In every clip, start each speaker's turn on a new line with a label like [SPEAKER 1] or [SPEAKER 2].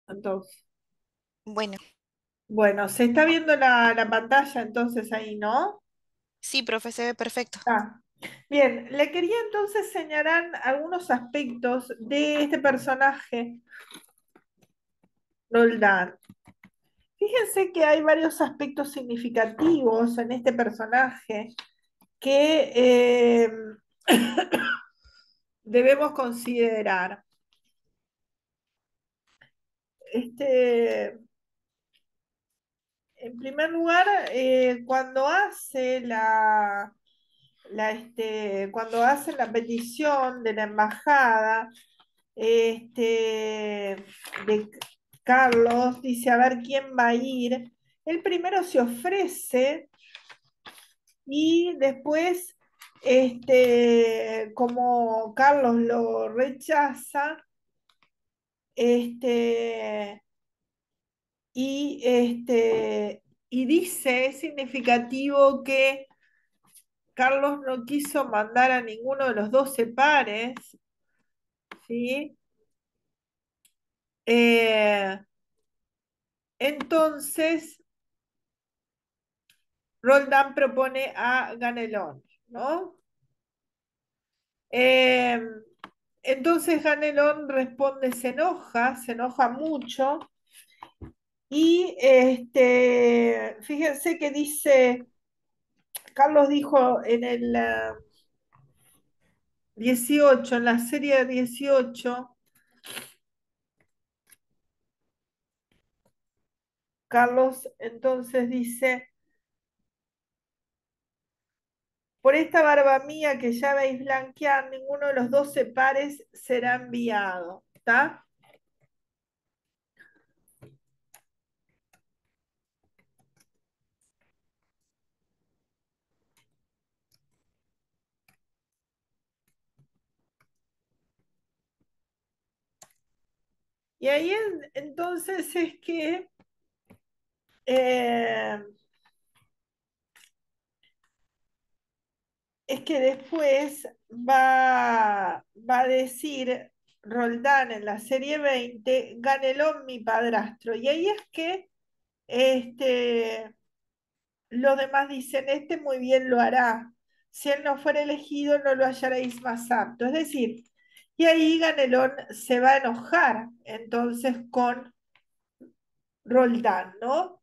[SPEAKER 1] Entonces,
[SPEAKER 2] Bueno,
[SPEAKER 1] bueno, se está viendo la pantalla entonces ahí, ¿no?
[SPEAKER 2] sí, profe, se ve perfecto.
[SPEAKER 1] Ah, bien, le quería entonces señalar algunos aspectos de este personaje, Roldán. Fíjense que hay varios aspectos significativos en este personaje que debemos considerar. Este, en primer lugar, cuando hace cuando hace la petición de la embajada, de Carlos, dice a ver quién va a ir. Él primero se ofrece y después, como Carlos lo rechaza, este, y dice, es significativo que Carlos no quiso mandar a ninguno de los 12 pares, ¿sí? Eh, entonces, Roldán propone a Ganelón, ¿no? Eh, entonces Ganelón responde, se enoja mucho, y fíjense que dice, Carlos dijo en el 18, en la serie 18, Carlos entonces dice, por esta barba mía que ya veis blanquear, ninguno de los 12 pares será enviado, ¿está? Y ahí entonces eh, es que después va a decir Roldán en la serie 20, Ganelón mi padrastro. Y ahí es que este, los demás dicen, este muy bien lo hará. Si él no fuera elegido, no lo hallaréis más apto. Es decir, y ahí Ganelón se va a enojar entonces con Roldán, ¿no?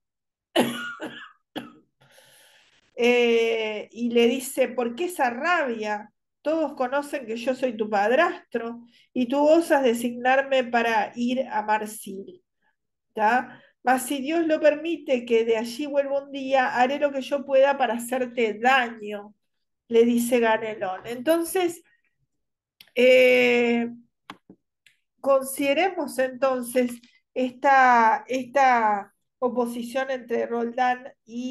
[SPEAKER 1] Y le dice, ¿por qué esa rabia? Todos conocen que yo soy tu padrastro y tú osas designarme para ir a Marsil, ¿tá? Mas si Dios lo permite que de allí vuelva un día, haré lo que yo pueda para hacerte daño, le dice Ganelón. Entonces, eh, consideremos entonces esta oposición entre Roldán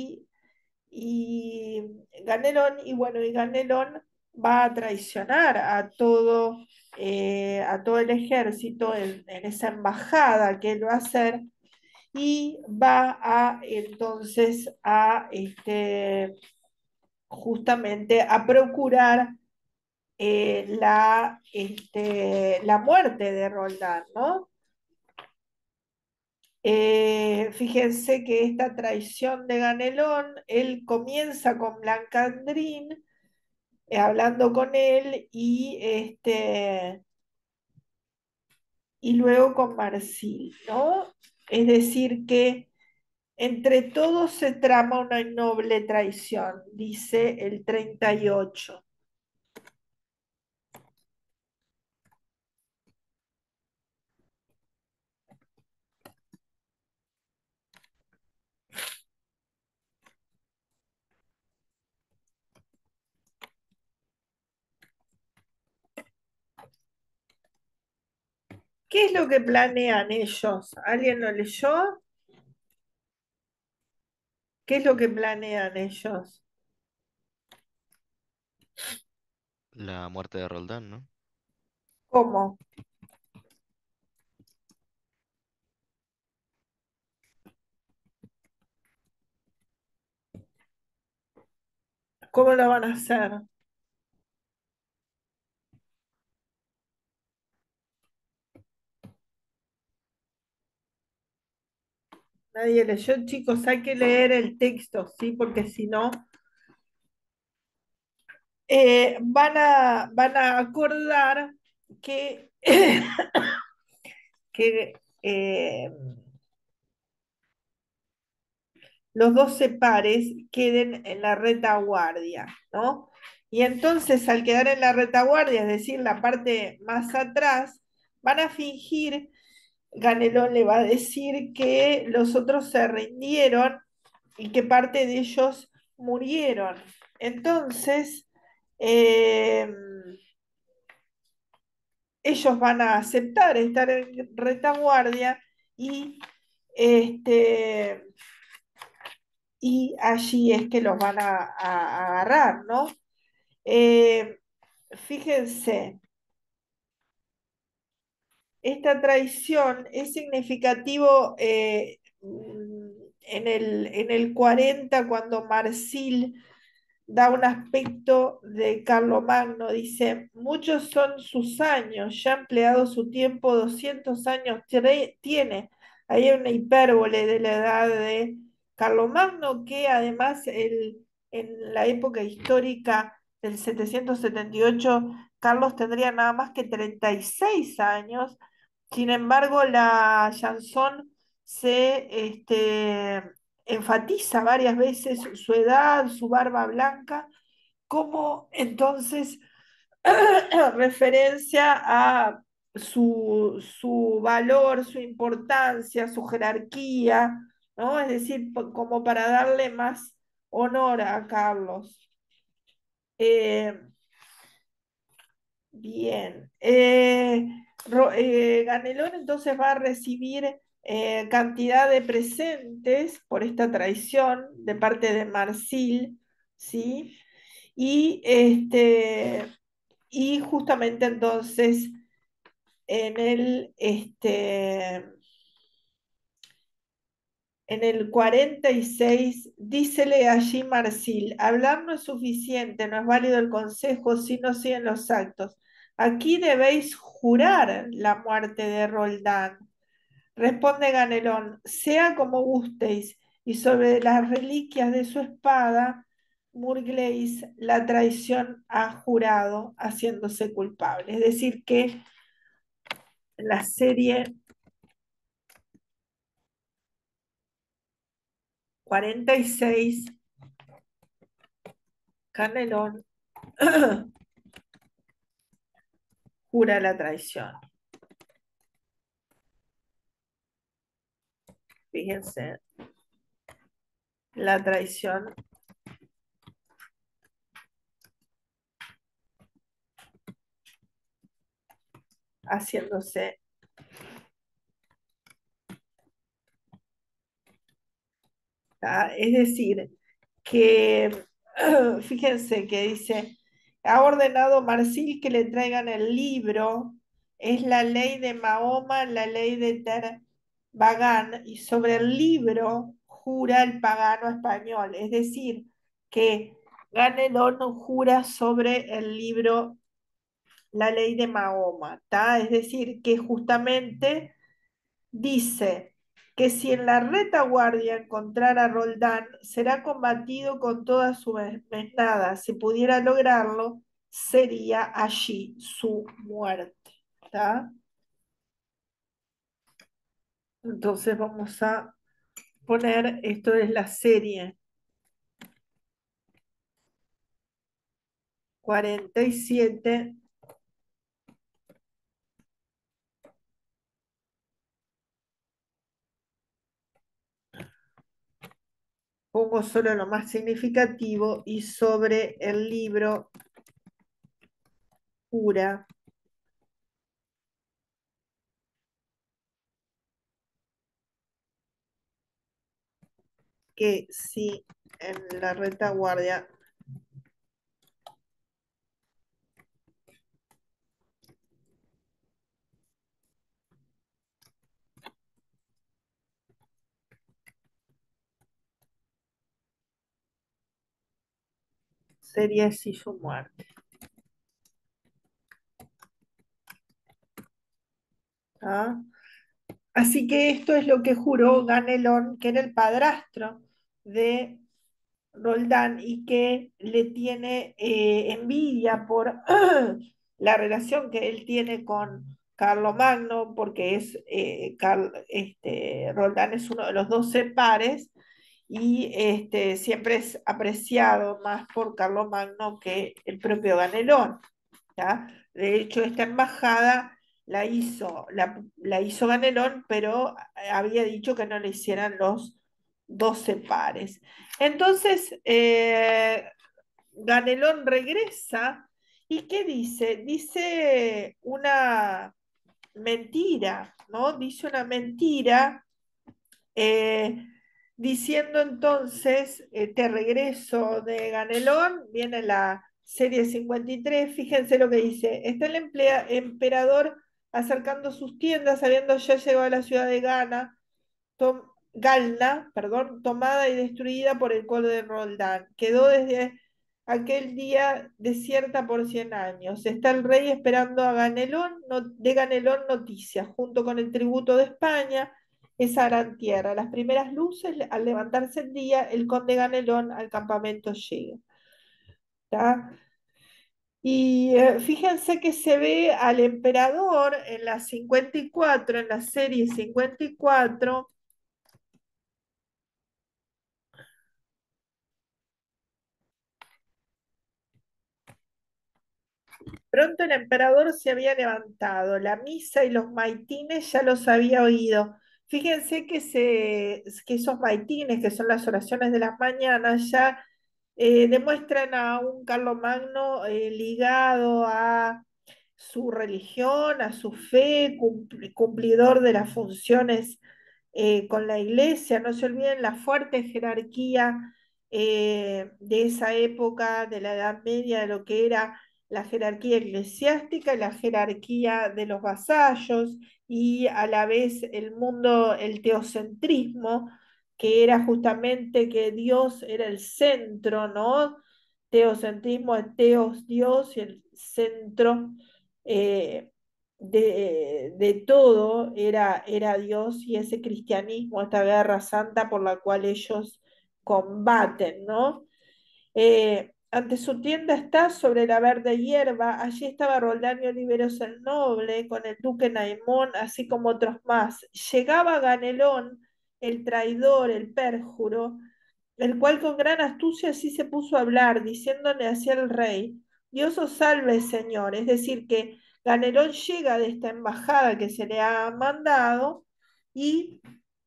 [SPEAKER 1] y Ganelón, y bueno, y Ganelón va a traicionar a todo el ejército en esa embajada que él va a hacer, y va a entonces justamente a procurar la muerte de Roldán, ¿no? Fíjense que esta traición de Ganelón, él comienza con Blancandrín, hablando con él, y luego con Marsil, ¿no? Es decir, que entre todos se trama una noble traición, dice el 38. ¿Qué es lo que planean ellos? ¿Alguien lo leyó? ¿Qué es lo que planean ellos?
[SPEAKER 3] La muerte de Roldán, ¿no?
[SPEAKER 1] ¿Cómo? ¿Cómo lo van a hacer? Nadie leyó, chicos, hay que leer el texto, ¿sí? Porque si no, van a acordar que, que los 12 pares queden en la retaguardia, ¿no? Y entonces al quedar en la retaguardia, es decir, la parte más atrás, van a fingir, Ganelón le va a decir que los otros se rindieron y que parte de ellos murieron. Entonces, eh, ellos van a aceptar estar en retaguardia y, este, y allí es que los van a agarrar, ¿no? Eh, Fíjense, esta traición es significativo en el 40 cuando Marsil da un aspecto de Carlomagno, dice, muchos son sus años, ya ha empleado su tiempo, 200 años tiene. Ahí hay una hipérbole de la edad de Carlomagno, que además en la época histórica del 778, Carlos tendría nada más que 36 años. Sin embargo, la chanson se enfatiza varias veces su edad, su barba blanca, como entonces referencia a su valor, su importancia, su jerarquía, ¿no? Es decir, como para darle más honor a Carlos. Eh, Bien. Ganelón entonces va a recibir cantidad de presentes por esta traición de parte de Marsil, ¿sí? Y, y justamente entonces en el 46, dícele allí Marsil, hablar no es suficiente, no es válido el consejo si no siguen los actos. Aquí debéis jurar la muerte de Roldán. Responde Ganelón, sea como gustéis, y sobre las reliquias de su espada, Murgleis la traición ha jurado, haciéndose culpable. Es decir, que la serie 46, Ganelón jura la traición. Fíjense, la traición haciéndose. ¿Tá? Es decir, que fíjense que dice, ha ordenado Marsil que le traigan el libro, es la ley de Mahoma, la ley de Bagán, y sobre el libro jura el pagano español, es decir, que Ganelón jura sobre el libro la ley de Mahoma, ¿tá? Es decir, que justamente dice que si en la retaguardia encontrara a Roldán, será combatido con toda su mesnada. Si pudiera lograrlo, sería allí su muerte. ¿Tá? Entonces vamos a poner, esto es la serie 47. Pongo solo lo más significativo y sobre el libro jura que si en la retaguardia sería así su muerte. ¿Ah? Así que esto es lo que juró Ganelón, que era el padrastro de Roldán y que le tiene envidia por la relación que él tiene con Carlomagno, porque Roldán es uno de los 12 pares y siempre es apreciado más por Carlomagno que el propio Ganelón. ¿Ya? De hecho, esta embajada la hizo Ganelón, pero había dicho que no le hicieran los 12 pares. Entonces, Ganelón regresa y ¿qué dice? Dice una mentira, ¿no? Dice una mentira eh, diciendo entonces, Te regreso de Ganelón, viene la serie 53, fíjense lo que dice, está el emperador acercando sus tiendas, habiendo ya llegado a la ciudad de Galna, perdón, tomada y destruida por el coro de Roldán. Quedó desde aquel día desierta por 100 años. Está el rey esperando a Ganelón, de Ganelón noticias, junto con el tributo de España, esa gran tierra. Las primeras luces, al levantarse el día, el conde Ganelón al campamento llega. ¿Tá? Y fíjense que se ve al emperador en la 54, en la serie 54. Pronto el emperador se había levantado, la misa y los maitines ya los había oído. Fíjense que esos maitines, que son las oraciones de las mañanas, ya demuestran a un Carlomagno ligado a su religión, a su fe, cumplidor de las funciones con la iglesia. No se olviden la fuerte jerarquía de esa época, de la Edad Media, de lo que era la jerarquía eclesiástica y la jerarquía de los vasallos y a la vez el mundo, el teocentrismo, que era justamente que Dios era el centro, ¿no? Teocentrismo es Teos, Dios, y el centro eh, de todo era Dios y ese cristianismo, esta guerra santa por la cual ellos combaten, ¿no? Ante su tienda está sobre la verde hierba, allí estaba Roldán y Oliveros el Noble, con el duque Naimón, así como otros más. Llegaba Ganelón, el traidor, el perjuro, el cual con gran astucia así se puso a hablar, diciéndole hacia el rey, Dios os salve, señor. Es decir, que Ganelón llega de esta embajada que se le ha mandado y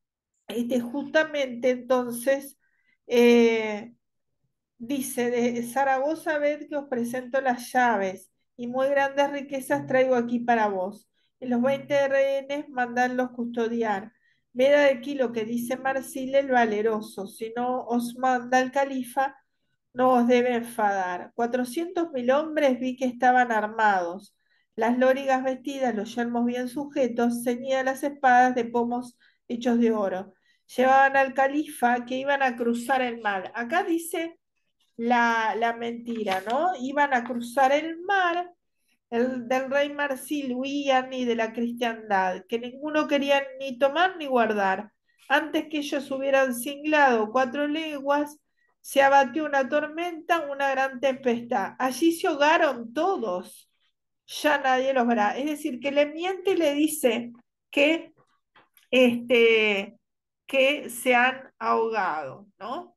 [SPEAKER 1] justamente entonces eh, dice, de Zaragoza ved que os presento las llaves y muy grandes riquezas traigo aquí para vos. Y los 20 rehenes mandadlos custodiar. Ved aquí lo que dice Marsile el valeroso, si no os manda el califa, no os debe enfadar. 400.000 hombres vi que estaban armados, las lorigas vestidas, los yelmos bien sujetos, ceñidas las espadas de pomos hechos de oro. Llevaban al califa que iban a cruzar el mar. Acá dice la mentira, ¿no? Iban a cruzar el mar del rey Marsil huían y de la cristiandad, que ninguno quería ni tomar ni guardar. Antes que ellos hubieran singlado 4 leguas, se abatió una tormenta, una gran tempestad. Allí se ahogaron todos, ya nadie los verá. Es decir, que le miente y le dice que, este, que se han ahogado, ¿no?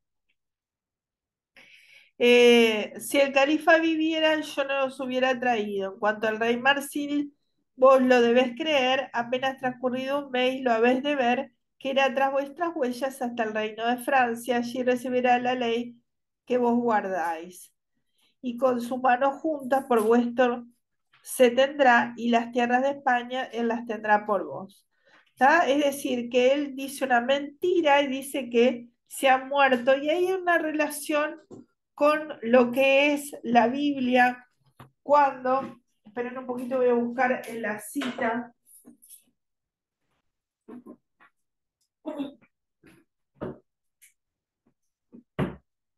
[SPEAKER 1] Si el califa viviera, yo no los hubiera traído. En cuanto al rey Marsil, vos lo debés creer, apenas transcurrido un mes lo habéis de ver, que irá tras vuestras huellas hasta el reino de Francia, allí recibirá la ley que vos guardáis. Y con sus manos juntas por vuestro se tendrá, y las tierras de España él las tendrá por vos. ¿Tá? Es decir, que él dice una mentira y dice que se ha muerto, y hay una relación con lo que es la Biblia cuando, esperen un poquito, voy a buscar en la cita,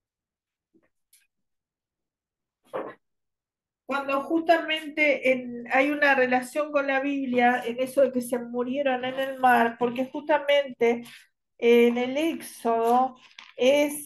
[SPEAKER 1] cuando justamente hay una relación con la Biblia en eso de que se murieron en el mar, porque justamente en el Éxodo es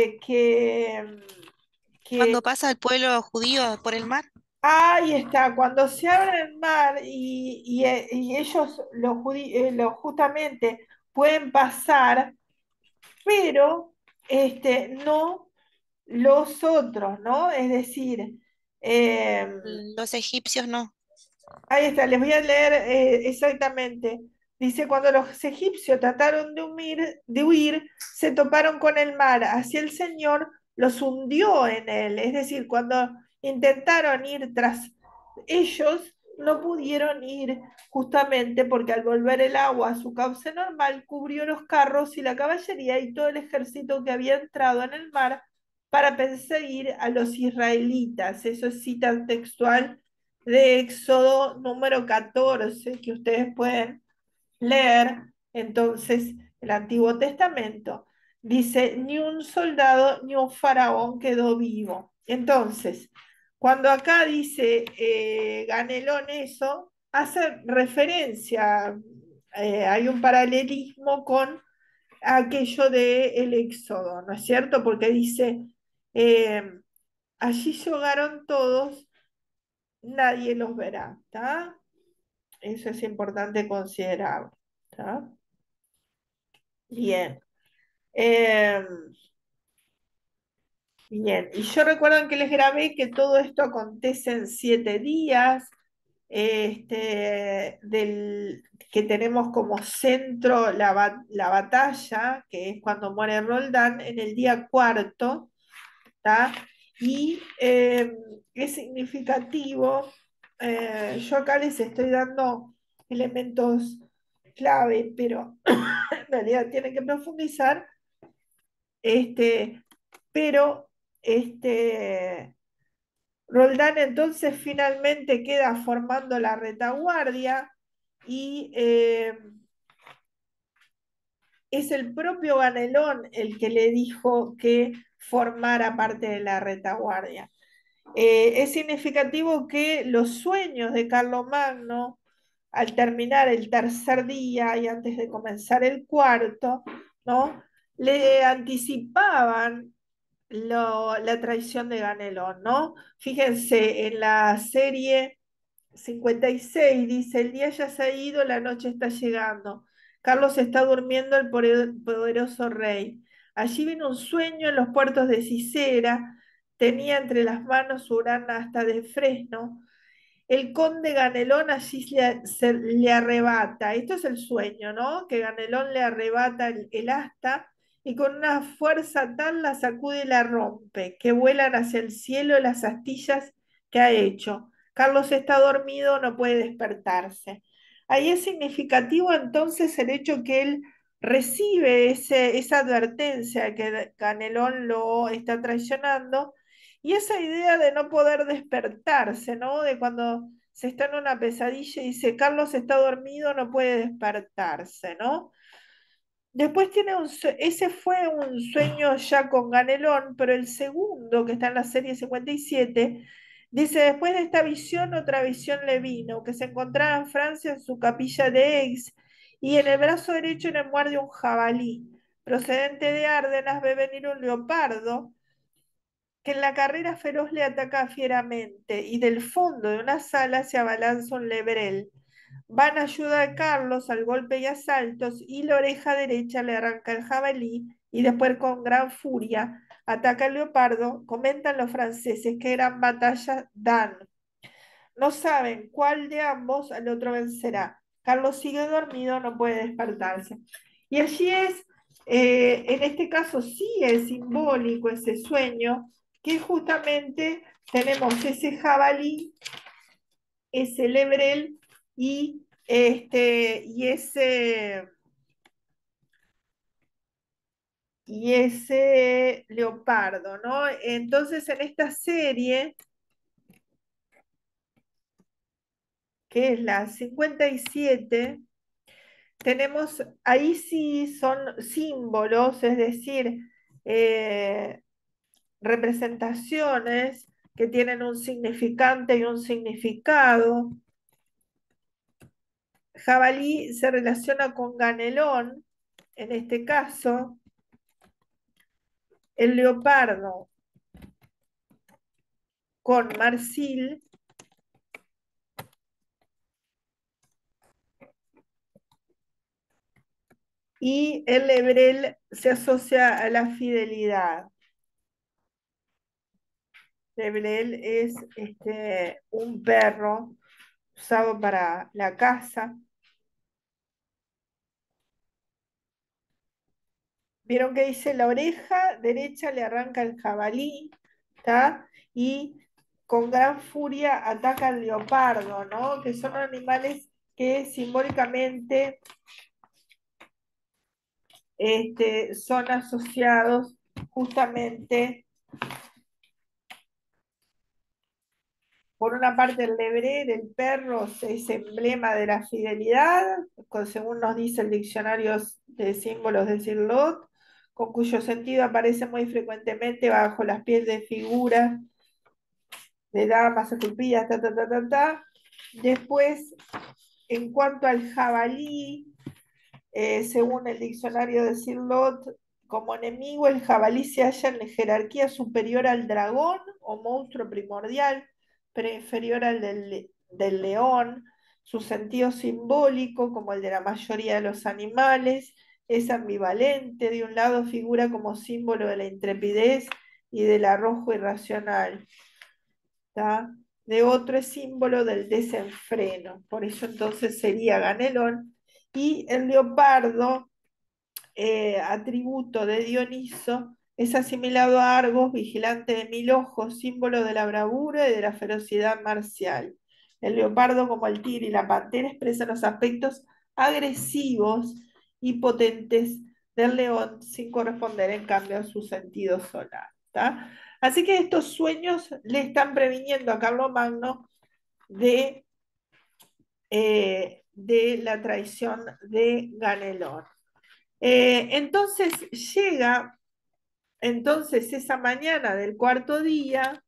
[SPEAKER 1] que
[SPEAKER 2] Cuando pasa el pueblo judío por el mar,
[SPEAKER 1] ahí está, cuando se abre el mar y ellos justamente pueden pasar, pero no los otros, ¿no? Es decir, em,
[SPEAKER 2] los egipcios no.
[SPEAKER 1] ahí está, les voy a leer exactamente. Dice, cuando los egipcios trataron de huir, se toparon con el mar. Así el Señor los hundió en él. Es decir, cuando intentaron ir tras ellos, no pudieron ir justamente porque al volver el agua a su cauce normal, cubrió los carros y la caballería y todo el ejército que había entrado en el mar para perseguir a los israelitas. Eso es cita textual de Éxodo número 14 que ustedes pueden leer. Entonces, el Antiguo Testamento dice, ni un soldado ni un faraón quedó vivo. Entonces, cuando acá dice Ganelón eso, hace referencia, hay un paralelismo con aquello del Éxodo, ¿no es cierto? Porque dice, eh, allí se ahogaron todos, nadie los verá, ¿está? Eso es importante considerar, ¿está? Bien. Eh, bien, y yo recuerdo que les grabé que todo esto acontece en 7 días, que tenemos como centro la batalla, que es cuando muere Roldán, en el día cuarto, ¿tá? Y es significativo, yo acá les estoy dando elementos clave, pero en realidad tienen que profundizar, pero este, Roldán entonces finalmente queda formando la retaguardia y es el propio Ganelón el que le dijo que formara parte de la retaguardia. Es significativo que los sueños de Carlomagno, al terminar el tercer día y antes de comenzar el cuarto, ¿no? Le anticipaban la traición de Ganelón, ¿no? Fíjense, en la serie 56 dice, el día ya se ha ido, la noche está llegando. Carlos está durmiendo el poderoso rey. Allí vino un sueño en los puertos de Cicera, tenía entre las manos su gran asta de fresno. El conde Ganelón allí le arrebata, esto es el sueño, ¿no? Que Ganelón le arrebata el asta y con una fuerza tal la sacude y la rompe, que vuelan hacia el cielo las astillas que ha hecho. Carlos está dormido, no puede despertarse. Ahí es significativo entonces el hecho que él recibe esa advertencia de que Ganelón lo está traicionando y esa idea de no poder despertarse, ¿no? De cuando se está en una pesadilla y dice, Carlos está dormido, no puede despertarse, ¿no? Después ese fue un sueño ya con Ganelón, pero el segundo, que está en la serie 57, dice, después de esta visión, otra visión le vino, que se encontraba en Francia en su capilla de Aix, y en el brazo derecho le muerde un jabalí. Procedente de Árdenas ve venir un leopardo, que en la carrera feroz le ataca fieramente, y del fondo de una sala se abalanza un lebrel. Van a ayuda de Carlos al golpe y asaltos, y la oreja derecha le arranca el jabalí, y después con gran furia ataca al leopardo. Comentan los franceses qué gran batalla dan. No saben cuál de ambos al otro vencerá. Carlos sigue dormido, no puede despertarse. Y allí en este caso sí es simbólico ese sueño, que justamente tenemos ese jabalí, ese lebrel y ese leopardo, ¿no? Entonces en esta serie, que es la 57, tenemos, ahí sí son símbolos, es decir, eh, representaciones que tienen un significante y un significado. jabalí se relaciona con Ganelón, en este caso, el leopardo con Marsil y el lebrel se asocia a la fidelidad. Lebrel es un perro usado para la caza. Vieron que dice la oreja derecha le arranca el jabalí, ¿está? Y con gran furia ataca al leopardo, ¿no? Que son animales que simbólicamente son asociados justamente, por una parte el lebrel, el perro, es emblema de la fidelidad, según nos dice el diccionario de símbolos de Cirlot, con cuyo sentido aparece muy frecuentemente bajo las pieles de figuras de damas esculpidas, ta, ta, ta, ta, ta. Después, en cuanto al jabalí, según el diccionario de Cirlot, como enemigo, el jabalí se halla en la jerarquía superior al dragón o monstruo primordial, pero inferior al del león. Su sentido simbólico, como el de la mayoría de los animales, es ambivalente. De un lado figura como símbolo de la intrepidez y del arrojo irracional, ¿tá? De otro es símbolo del desenfreno, por eso entonces sería Ganelón. Y el leopardo, atributo de Dioniso, es asimilado a Argos, vigilante de 1000 ojos, símbolo de la bravura y de la ferocidad marcial. El leopardo, como el tigre y la pantera, expresa los aspectos agresivos y potentes del león, sin corresponder en cambio a su sentido solar, ¿tá? Así que estos sueños le están previniendo a Carlomagno de la traición de Ganelón. Entonces llega esa mañana del cuarto día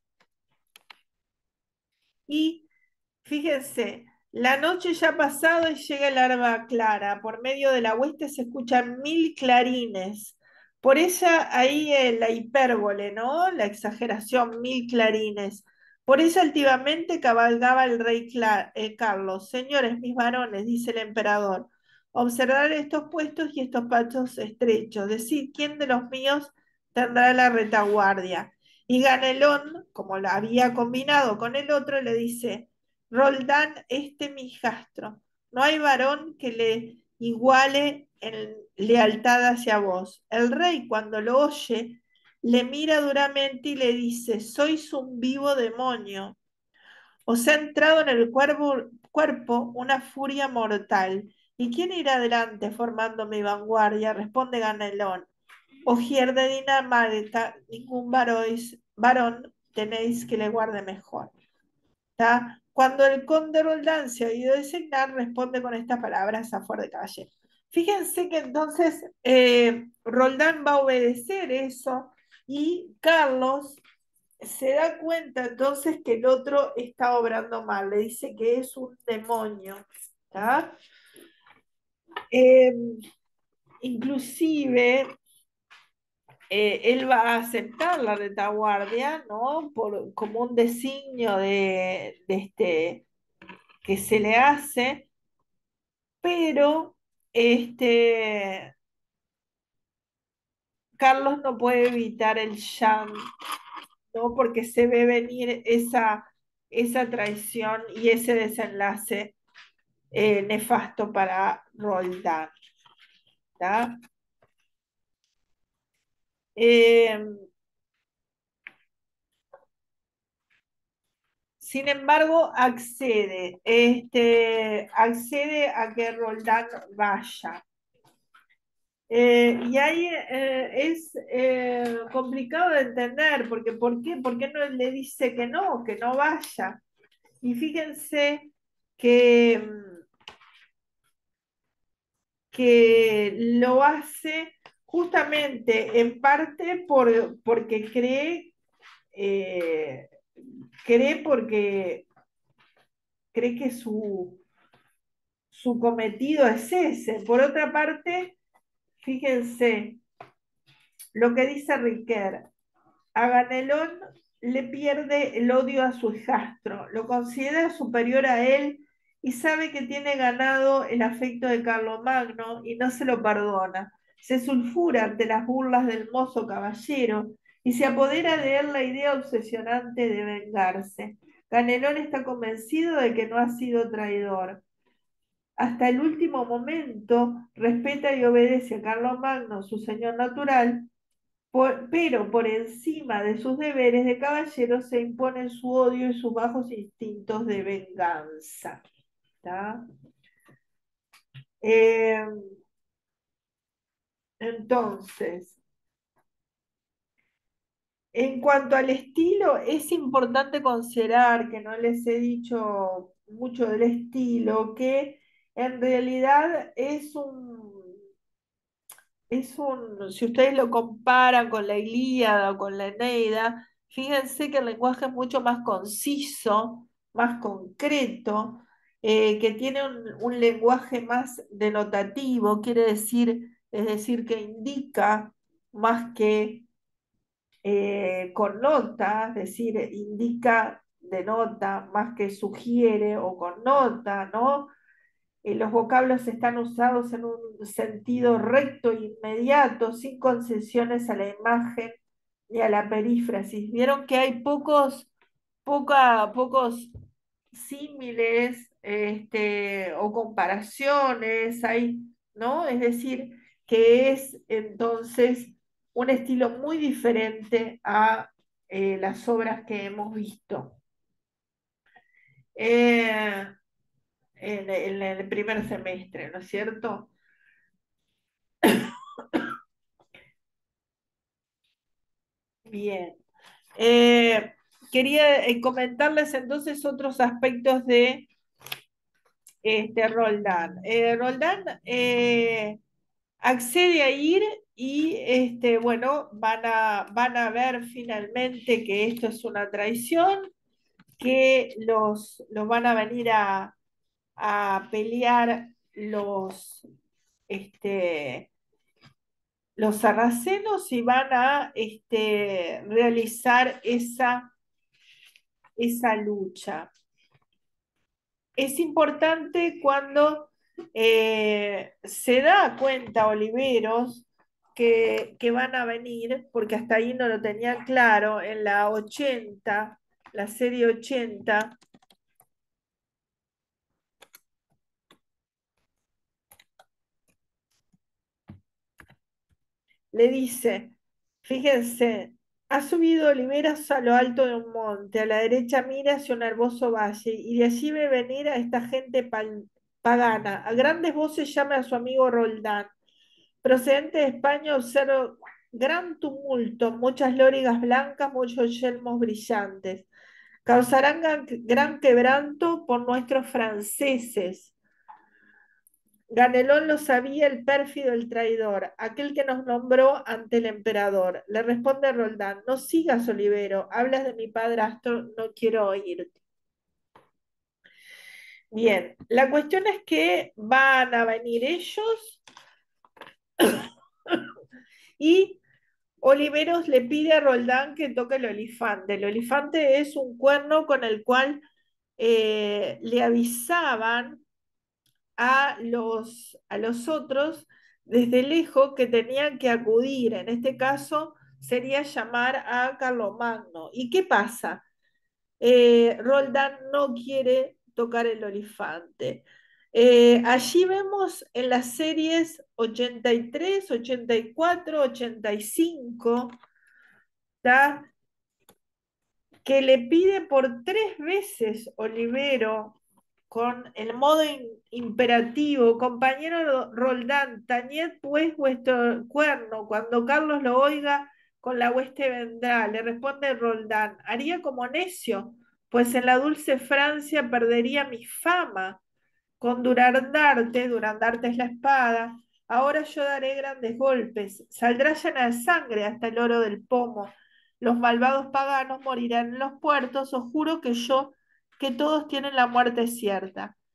[SPEAKER 1] y fíjense, la noche ya ha pasado y llega el alba clara. Por medio de la hueste se escuchan 1000 clarines. Por esa ahí la hipérbole, ¿no? La exageración, 1000 clarines. Por eso altivamente cabalgaba el rey Carlos. Señores, mis varones, dice el emperador, observar estos puestos y estos pasos estrechos. Decid quién de los míos tendrá la retaguardia. Y Ganelón, como la había combinado con el otro, le dice: Roldán, mi hijastro, no hay varón que le iguale en lealtad hacia vos. El rey, cuando lo oye, le mira duramente y le dice: sois un vivo demonio. Os ha entrado en el cuerpo una furia mortal. ¿Y quién irá adelante formando mi vanguardia? Responde Ganelón. Ogier de Dinamarca, ningún varón tenéis que le guarde mejor. ¿Tá? Cuando el conde Roldán se ha oído designar, responde con estas palabras a Fuer de Caballero. Fíjense que entonces Roldán va a obedecer eso y Carlos se da cuenta entonces que el otro está obrando mal, le dice que es un demonio. ¿Tá? Eh, Inclusive él va a aceptar la retaguardia, ¿no? Como un designio que se le hace, pero Carlos no puede evitar el llanto, ¿no? Porque se ve venir esa traición y ese desenlace nefasto para Roldán, ¿tá? Eh, Sin embargo, accede a que Roldán vaya. Y ahí es complicado de entender, porque ¿por qué? ¿Por qué no le dice que no vaya? Y fíjense que lo hace justamente en parte porque eh, cree porque cree que su cometido es ese. Por otra parte, fíjense lo que dice Riquet. Aganelón le pierde el odio a su hijastro, lo considera superior a él y sabe que tiene ganado el afecto de Carlomagno y no se lo perdona. Se sulfura ante las burlas del mozo caballero y se apodera de él la idea obsesionante de vengarse. Ganelón está convencido de que no ha sido traidor. Hasta el último momento respeta y obedece a Carlomagno, su señor natural, pero por encima de sus deberes de caballero se imponen su odio y sus bajos instintos de venganza. ¿Tá? Eh, entonces, en cuanto al estilo, es importante considerar, que no les he dicho mucho del estilo, que en realidad si ustedes lo comparan con la Ilíada o con la Eneida, fíjense que el lenguaje es mucho más conciso, más concreto, que tiene un lenguaje más denotativo, quiere decir, es decir, que indica más que connota, es decir, indica, denota, más que sugiere o connota, ¿no? Los vocablos están usados en un sentido recto e inmediato, sin concesiones a la imagen ni a la perífrasis. Vieron que hay pocos símiles o comparaciones, ¿no? Es decir, que es entonces un estilo muy diferente a las obras que hemos visto. Eh, en el primer semestre, ¿no es cierto? Bien. Eh, Quería comentarles entonces otros aspectos de Roldán. Roldán accede a ir y bueno, van a ver finalmente que esto es una traición, que los van a venir a pelear este, los sarracenos y van a realizar esa lucha. Es importante cuando se da cuenta Oliveros que van a venir, porque hasta ahí no lo tenía claro, en la 80, la serie 80, le dice, fíjense, ha subido Oliveras a lo alto de un monte, a la derecha mira hacia un hermoso valle, y de allí ve venir a esta gente pagana. A grandes voces llama a su amigo Roldán. Procedente de España observa gran tumulto, muchas lorigas blancas, muchos yelmos brillantes. Causarán gran quebranto por nuestros franceses. Ganelón lo sabía, el pérfido, el traidor, aquel que nos nombró ante el emperador. Le responde Roldán, no sigas, Olivero, hablas de mi padrastro, no quiero oírte. Bien, la cuestión es que van a venir ellos y Oliveros le pide a Roldán que toque el olifante. El olifante es un cuerno con el cual le avisaban a los otros desde lejos que tenían que acudir. En este caso sería llamar a Carlomagno. ¿Y qué pasa? Roldán no quiere tocar el olifante. Allí vemos en las series 83, 84, 85, ¿tá? Que le pide por 3 veces Olivero con el modo imperativo, compañero Roldán, tañed pues vuestro cuerno, cuando Carlos lo oiga, con la hueste vendrá. Le responde Roldán, haría como necio, pues en la dulce Francia perdería mi fama. Con Durandarte es la espada, ahora yo daré grandes golpes, saldrá llena de sangre hasta el oro del pomo. Los malvados paganos morirán en los puertos, os juro que todos tienen la muerte cierta.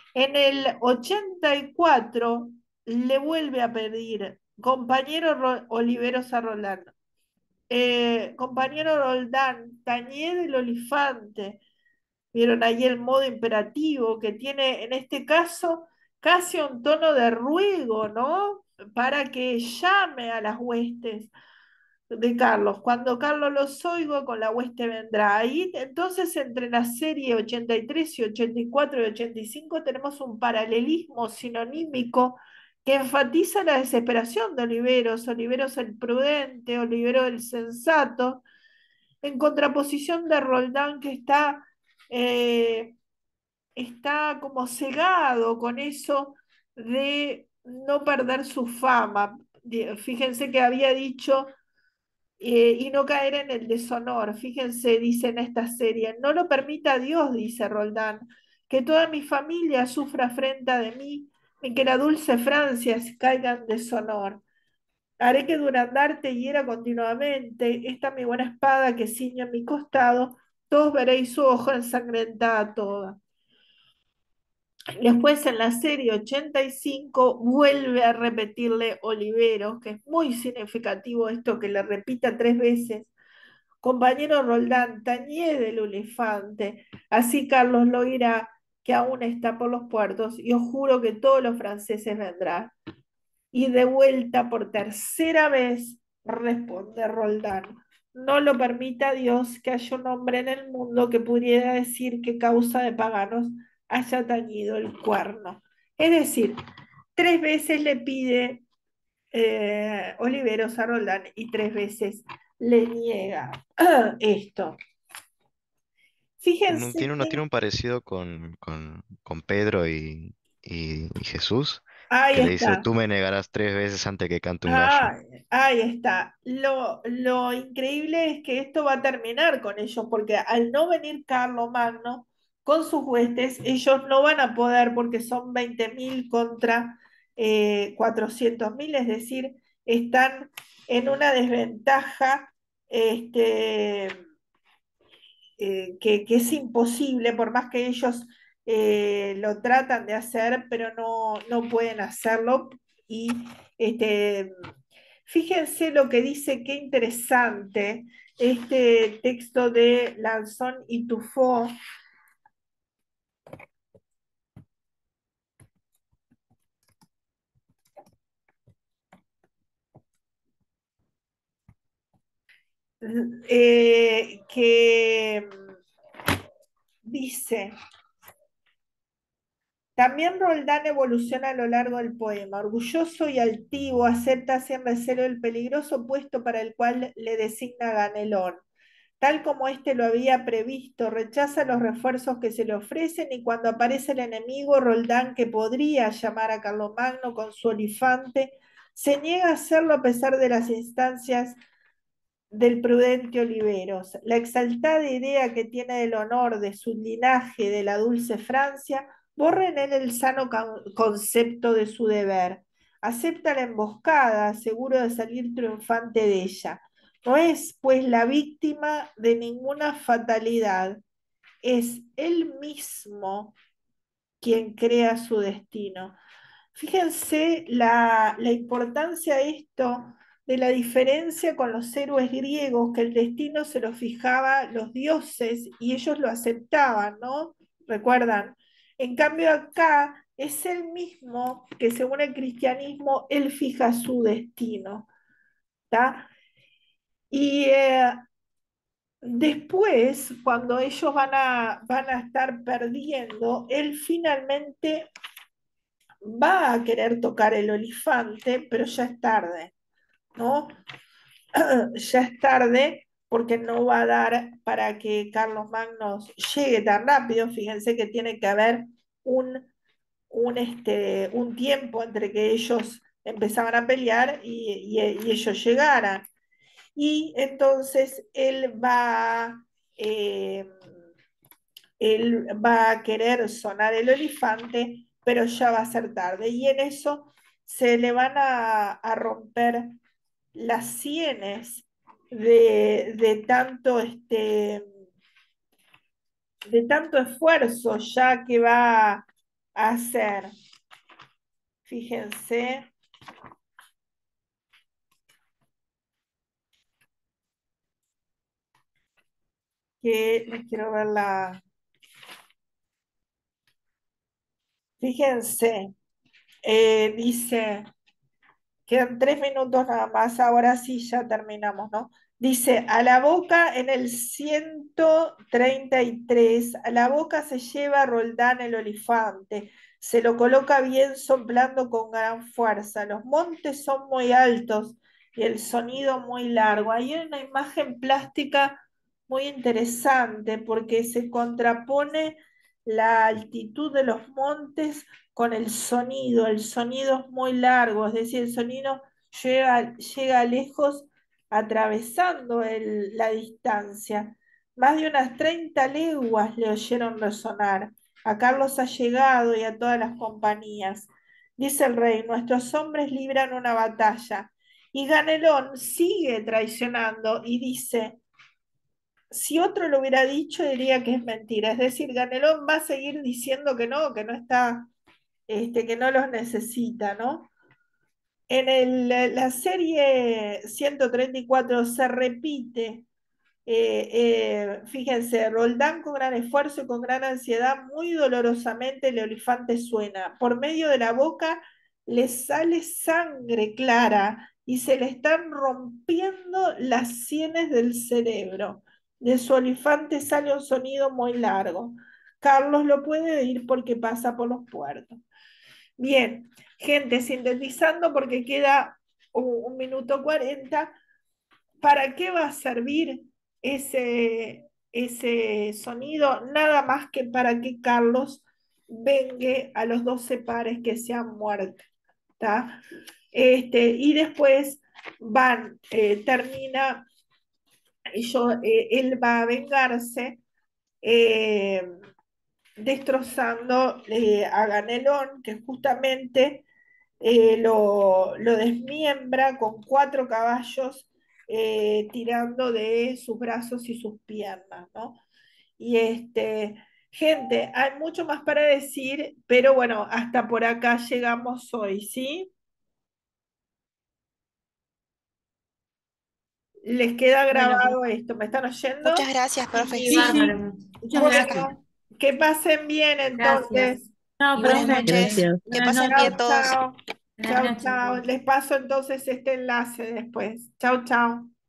[SPEAKER 1] En el 84 le vuelve a pedir, compañero Oliveros a Roldán, compañero Roldán, tañé del olifante. Vieron ahí el modo imperativo que tiene en este caso casi un tono de ruego, ¿no? Para que llame a las huestes de Carlos. Cuando Carlos los oigo, con la hueste vendrá. Ahí, entonces, entre la serie 83 y 84 y 85 tenemos un paralelismo sinonímico que enfatiza la desesperación de Oliveros, Oliveros el prudente, Oliveros el sensato, en contraposición de Roldán que eh, está como cegado con eso de no perder su fama. Fíjense que había dicho y no caer en el deshonor. Fíjense, dice en esta serie, no lo permita Dios, dice Roldán, que toda mi familia sufra afrenta de mí, ni que la dulce Francia caiga en deshonor. Haré que Durandarte hiera continuamente, esta mi buena espada que ciñe en mi costado, todos veréis su hoja ensangrentada toda. Después en la serie 85 vuelve a repetirle Oliveros, que es muy significativo esto que le repita tres veces. Compañero Roldán, tañé del elefante, así Carlos lo irá, que aún está por los puertos, y os juro que todos los franceses vendrán. Y de vuelta por tercera vez responde Roldán. No lo permita Dios que haya un hombre en el mundo que pudiera decir que causa de paganos haya tañido el cuerno. Es decir, tres veces le pide Oliveros a Roldán y tres veces le niega esto. Fíjense
[SPEAKER 3] Tiene
[SPEAKER 1] que
[SPEAKER 3] un parecido con Pedro y Jesús,
[SPEAKER 1] ahí
[SPEAKER 3] que le dice,
[SPEAKER 1] está.
[SPEAKER 3] tú me negarás 3 veces antes que cante un gallo.
[SPEAKER 1] Ah, ahí está. Lo increíble es que esto va a terminar con ellos, porque al no venir Carlomagno con sus huestes, ellos no van a poder, porque son 20.000 contra 400.000, es decir, están en una desventaja este, que es imposible, por más que ellos lo tratan de hacer, pero no pueden hacerlo. Y este, fíjense lo que dice, qué interesante este texto de Lanzón y Tufo. Que dice, también Roldán evoluciona a lo largo del poema. Orgulloso y altivo, acepta sin recelo el peligroso puesto para el cual le designa Ganelón. Tal como éste lo había previsto, rechaza los refuerzos que se le ofrecen y cuando aparece el enemigo, Roldán, que podría llamar a Carlomagno con su olifante, se niega a hacerlo a pesar de las instancias del prudente Oliveros. La exaltada idea que tiene del honor de su linaje de la dulce Francia borra en él el sano concepto de su deber. Acepta la emboscada, seguro de salir triunfante de ella. No es, pues, la víctima de ninguna fatalidad, es él mismo quien crea su destino. Fíjense la importancia de esto, de la diferencia con los héroes griegos, que el destino se lo fijaba los dioses y ellos lo aceptaban, ¿no? ¿Recuerdan? En cambio acá es él mismo que según el cristianismo, él fija su destino, ¿está? Y después, cuando ellos van a estar perdiendo, él finalmente va a querer tocar el olifante, pero ya es tarde, ¿no? Ya es tarde porque no va a dar para que Carlos Magnos llegue tan rápido. Fíjense que tiene que haber un tiempo entre que ellos empezaban a pelear y ellos llegaran. Y entonces eh, él va a querer sonar el olifante, pero ya va a ser tarde. Y en eso se le van a romper las sienes de tanto, de tanto esfuerzo, ya que va hacer. Fíjense que les quiero ver la... Fíjense, dice... Quedan 3 minutos nada más, ahora sí ya terminamos, ¿no? Dice, a la boca en el 133, a la boca se lleva Roldán el olifante, se lo coloca bien soplando con gran fuerza. Los montes son muy altos y el sonido muy largo. Hay una imagen plástica muy interesante porque se contrapone la altitud de los montes con el sonido es muy largo, es decir, el sonido llega lejos atravesando la distancia. Más de unas 30 leguas le oyeron resonar. A Carlos ha llegado y a todas las compañías. Dice el rey, nuestros hombres libran una batalla. Y Ganelón sigue traicionando y dice, si otro lo hubiera dicho, diría que es mentira. Es decir, Ganelón va a seguir diciendo que no está que no los necesita, ¿no? En la serie 134 se repite, fíjense, Roldán con gran esfuerzo y con gran ansiedad, muy dolorosamente el olifante suena. Por medio de la boca le sale sangre clara y se le están rompiendo las sienes del cerebro. De su olifante sale un sonido muy largo. Carlos lo puede oír porque pasa por los puertos. Bien, gente, sintetizando porque queda 1 minuto 40, ¿para qué va a servir ese sonido? Nada más que para que Carlos vengue a los 12 pares que se han muerto, ¿tá? Y después termina, él va a vengarse eh, destrozando a Ganelón, que justamente lo desmiembra con 4 caballos tirando de sus brazos y sus piernas, ¿no? Y gente, hay mucho más para decir, pero bueno, hasta por acá llegamos hoy, ¿sí? ¿Les queda
[SPEAKER 4] Bueno,
[SPEAKER 1] grabado esto? ¿Me están oyendo?
[SPEAKER 2] Muchas gracias, profe.
[SPEAKER 4] sí,
[SPEAKER 1] Sí,
[SPEAKER 2] Sí,
[SPEAKER 1] sí.
[SPEAKER 4] bárbaro. Muchas
[SPEAKER 2] acá.
[SPEAKER 4] gracias.
[SPEAKER 1] Bueno, que pasen bien
[SPEAKER 4] Gracias.
[SPEAKER 1] entonces.
[SPEAKER 4] Chao,
[SPEAKER 2] Y buenas
[SPEAKER 4] profe.
[SPEAKER 2] noches.
[SPEAKER 5] Gracias.
[SPEAKER 2] Que
[SPEAKER 4] Buenas
[SPEAKER 2] pasen
[SPEAKER 4] noches.
[SPEAKER 2] bien
[SPEAKER 1] Chao,
[SPEAKER 2] todos.
[SPEAKER 1] chao.
[SPEAKER 4] Buenas
[SPEAKER 1] Chao,
[SPEAKER 4] noches.
[SPEAKER 1] chao. Les paso entonces este enlace después. Chao, chao.